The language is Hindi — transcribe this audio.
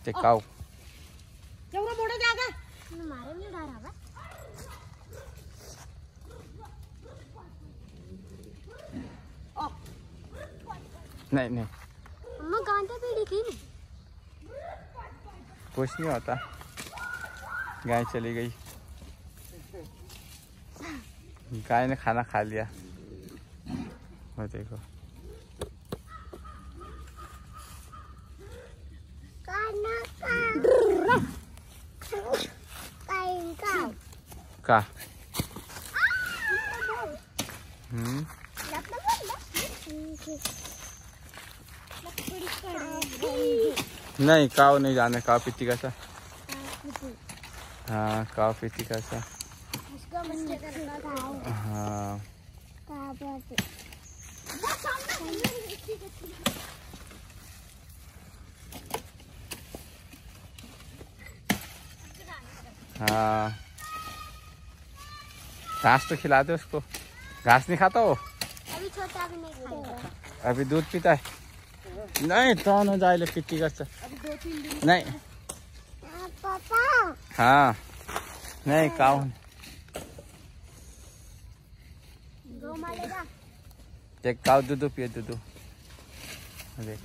काऊ जवरा मोड़ा जाएगा मारे में डर आवा नहीं नहीं अम्मा गांठे पीड़ी की कुछ नहीं होता। गाय चली गई, गाय ने खाना खा लिया। वो देखो का नहीं काव नहीं जाने। काव पीती का सा। हाँ काव पीती का सा। हाँ हाँ घास तो खिला दे उसको। घास नहीं खाता वो अभी छोटा भी नहीं खाएगा। अभी दूध पीता है। नहीं तो न जाए पीती का सा। नहीं पापा हाँ नहीं काव गो मारेगा। एक काव दूध पिए दूध। देख